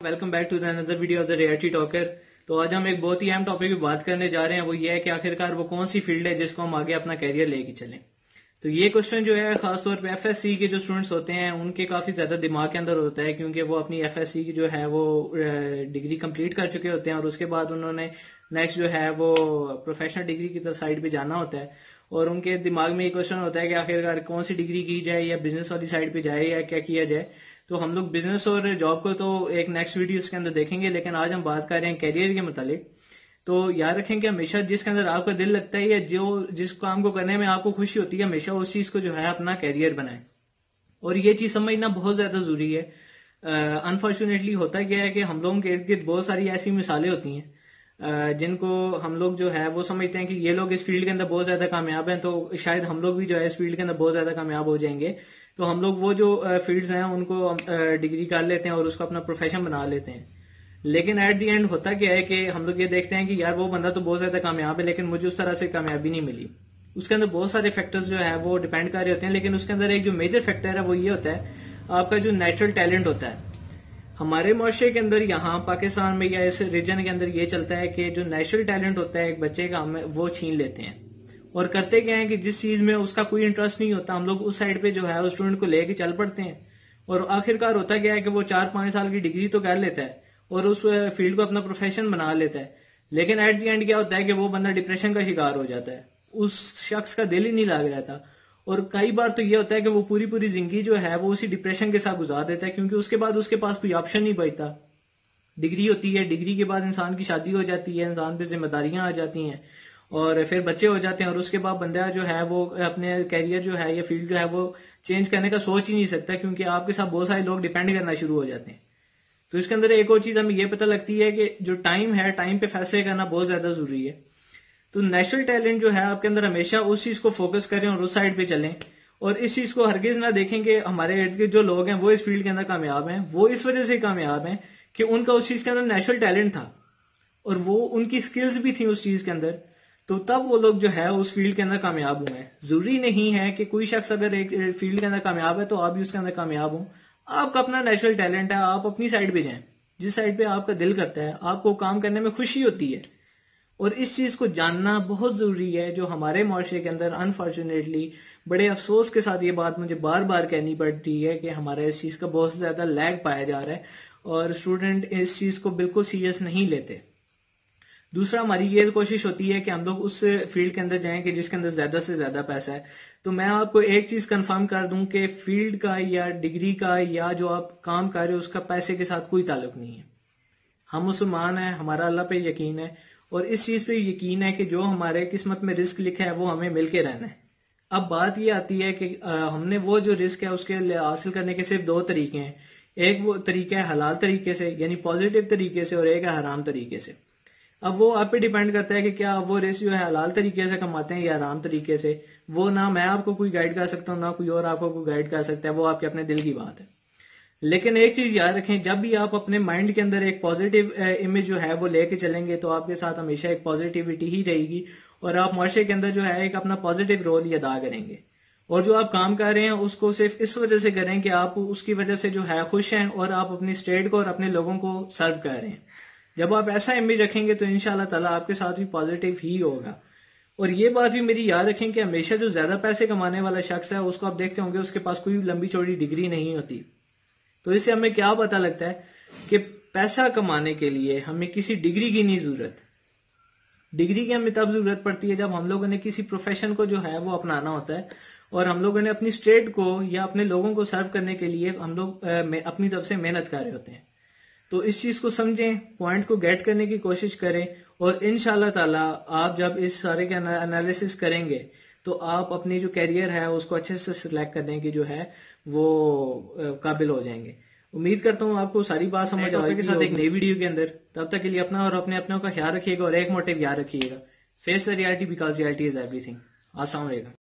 Welcome back to the another video of the reality talker. तो आज हम एक बहुत ही अहम टॉपिक पे बात करने जा रहे हैं। वो ये है कि आखिरकार वो कौन सी फील्ड है जिसको हम आगे अपना कैरियर लेके चलें। तो ये क्वेश्चन जो है खासतौर पे एफएससी के जो स्टूडेंट्स होते हैं उनके काफी ज्यादा दिमाग के अंदर होता है, क्योंकि वो अपनी एफएससी की जो है वो डिग्री कंप्लीट कर चुके होते हैं और उसके बाद उन्होंने नेक्स्ट जो है वो प्रोफेशनल डिग्री की तरफ साइड पे जाना होता है। और उनके दिमाग में ये क्वेश्चन होता है कि आखिरकार कौन सी डिग्री की जाए, या बिजनेस वाली साइड पे जाए, या क्या किया जाए। तो हम लोग बिजनेस और जॉब को तो एक नेक्स्ट वीडियो के अंदर देखेंगे, लेकिन आज हम बात कर रहे हैं कैरियर के मुतालिक। तो याद रखें कि हमेशा जिसके अंदर आपका दिल लगता है या जो जिस काम को करने में आपको खुशी होती है, हमेशा उस चीज को जो है अपना कैरियर बनाए। और ये चीज समझना बहुत ज्यादा जरूरी है। अनफॉर्चुनेटली होता क्या है कि हम लोगों के इर्द गिर्द बहुत सारी ऐसी मिसालें होती हैं जिनको हम लोग जो है वो समझते हैं कि ये लोग इस फील्ड के अंदर बहुत ज्यादा कामयाब हैं, तो शायद हम लोग भी जो है इस फील्ड के अंदर बहुत ज्यादा कामयाब हो जाएंगे। तो हम लोग वो जो फील्ड्स हैं उनको डिग्री कर लेते हैं और उसको अपना प्रोफेशन बना लेते हैं। लेकिन एट दी एंड होता क्या है कि हम लोग ये देखते हैं कि यार वो बंदा तो बहुत ज्यादा कामयाब है, लेकिन मुझे उस तरह से कामयाबी नहीं मिली। उसके अंदर बहुत सारे फैक्टर्स जो है वो डिपेंड कर रहे होते हैं, लेकिन उसके अंदर एक जो मेजर फैक्टर है वो ये होता है आपका जो नेचुरल टैलेंट होता है। हमारे मुआशरे के अंदर यहाँ पाकिस्तान में या इस रीजन के अंदर ये चलता है कि जो नेचुरल टैलेंट होता है एक बच्चे का, हम वो छीन लेते हैं। और करते क्या है कि जिस चीज में उसका कोई इंटरेस्ट नहीं होता, हम लोग उस साइड पे जो है उस स्टूडेंट को लेके चल पड़ते हैं। और आखिरकार होता क्या है कि वो 4-5 साल की डिग्री तो कर लेता है और उस फील्ड को अपना प्रोफेशन बना लेता है, लेकिन एट दी एंड क्या होता है कि वो बंदा डिप्रेशन का शिकार हो जाता है। उस शख्स का दिल ही नहीं लग रहता। और कई बार तो ये होता है कि वो पूरी पूरी जिंदगी जो है वो उसी डिप्रेशन के साथ गुजार देता है, क्योंकि उसके बाद उसके पास कोई ऑप्शन नहीं बचता। डिग्री होती है, डिग्री के बाद इंसान की शादी हो जाती है, इंसान पे जिम्मेदारियां आ जाती हैं और फिर बच्चे हो जाते हैं, और उसके बाद बंदा जो है वो अपने कैरियर जो है या फील्ड जो है वो चेंज करने का सोच ही नहीं सकता, क्योंकि आपके साथ बहुत सारे लोग डिपेंड करना शुरू हो जाते हैं। तो इसके अंदर एक और चीज हमें ये पता लगती है कि जो टाइम है, टाइम पे फैसले करना बहुत ज्यादा जरूरी है। तो नेचुरल टैलेंट जो है आपके अंदर, हमेशा उस चीज को फोकस करें और उस साइड पे चलें। और इस चीज को हरगिज ना देखें कि हमारे इर्द गिर्द जो लोग हैं वो इस फील्ड के अंदर कामयाब हैं, वो इस वजह से कामयाब हैं कि उनका उस चीज के अंदर नेचुरल टैलेंट था और वो उनकी स्किल्स भी थी उस चीज के अंदर, तो तब वो लोग जो है उस फील्ड के अंदर कामयाब हुए हैं। जरूरी नहीं है कि कोई शख्स अगर एक फील्ड के अंदर कामयाब है तो आप भी उसके अंदर कामयाब हो। आपका अपना नेचुरल टैलेंट है, आप अपनी साइड पे जाएं, जिस साइड पे आपका दिल करता है, आपको काम करने में खुशी होती है। और इस चीज को जानना बहुत जरूरी है, जो हमारे मुआशरे के अंदर अनफॉर्चुनेटली बड़े अफसोस के साथ ये बात मुझे बार बार कहनी पड़ती है कि हमारे इस चीज का बहुत ज्यादा लैग पाया जा रहा है और स्टूडेंट इस चीज को बिल्कुल सीरियस नहीं लेते। दूसरा, हमारी ये कोशिश होती है कि हम लोग उस फील्ड के अंदर जाएं कि जिसके अंदर ज्यादा से ज्यादा पैसा है। तो मैं आपको एक चीज कंफर्म कर दूं कि फील्ड का या डिग्री का या जो आप काम कर रहे हो उसका पैसे के साथ कोई ताल्लुक नहीं है। हम मुसलमान हैं, हमारा अल्लाह पे यकीन है और इस चीज पे यकीन है कि जो हमारे किस्मत में रिस्क लिखा है वो हमें मिलके रहना है। अब बात ये आती है कि हमने वो जो रिस्क है उसके हासिल करने के सिर्फ 2 तरीके हैं। एक वो तरीका है हलाल तरीके से यानी पॉजिटिव तरीके से, और एक है हराम तरीके से। अब वो आप पे डिपेंड करता है कि क्या वो रिस्क जो है हलाल तरीके से कमाते हैं या हराम तरीके से। वो ना मैं आपको कोई गाइड कर सकता हूँ, ना कोई और आपको कोई गाइड कर सकता है, वो आपके अपने दिल की बात है। लेकिन एक चीज याद रखें, जब भी आप अपने माइंड के अंदर एक पॉजिटिव इमेज जो है वो लेके चलेंगे तो आपके साथ हमेशा एक पॉजिटिविटी ही रहेगी और आप मुआशरे के अंदर जो है एक अपना पॉजिटिव रोल ही अदा करेंगे। और जो आप काम कर रहे हैं उसको सिर्फ इस वजह से करें कि आप उसकी वजह से जो है खुश हैं और आप अपनी स्टेट को और अपने लोगों को सर्व कर रहे हैं। जब आप ऐसा इमेज रखेंगे तो इंशाल्लाह ताला आपके साथ भी पॉजिटिव ही होगा। और ये बात भी मेरी याद रखें कि हमेशा जो ज्यादा पैसे कमाने वाला शख्स है उसको आप देखते होंगे उसके पास कोई लंबी चौड़ी डिग्री नहीं होती। तो इससे हमें क्या पता लगता है कि पैसा कमाने के लिए हमें किसी डिग्री की नहीं जरूरत। डिग्री की हमें तब जरूरत पड़ती है जब हम लोगों ने किसी प्रोफेशन को जो है वो अपनाना होता है और हम लोगों ने अपनी स्टेट को या अपने लोगों को सर्व करने के लिए हम लोग अपनी तरफ से मेहनत कर रहे होते हैं। तो इस चीज को समझें, पॉइंट को गेट करने की कोशिश करें और इंशाल्लाह ताला आप जब इस सारे का एनालिसिस करेंगे तो आप अपनी जो कैरियर है उसको अच्छे से सिलेक्ट करने की जो है वो काबिल हो जाएंगे। उम्मीद करता हूँ आपको सारी बात समझ आ के साथ एक नई वीडियो के अंदर। तब तक के लिए अपना और अपने का ख्याल रखिएगा और एक मोटिव याद रखिएगा, face the reality because reality is everything. अस्सलाम वालेकुम।